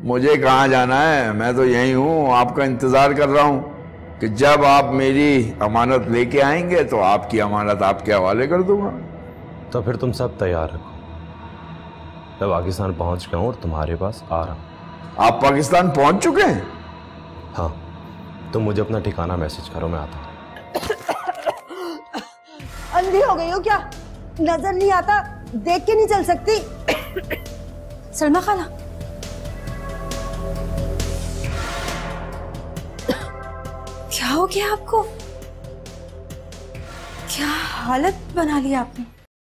मुझे कहाँ जाना है, मैं तो यहीं हूँ, आपका इंतजार कर रहा हूँ कि जब आप मेरी अमानत लेके आएंगे तो आपकी अमानत आपके हवाले कर दूंगा। तो फिर तुम सब तैयार रखो, मैं पाकिस्तान पहुंच गया हूँ और तुम्हारे पास आ रहा हूँ। आप पाकिस्तान पहुंच चुके हैं? हाँ, तुम मुझे अपना ठिकाना मैसेज करो, मैं आता हूँ। अंधी हो गई हो क्या? नजर नहीं आता? देख के नहीं चल सकती? सलमा खाला, क्या हो गया आपको? क्या हालत बना ली आपने?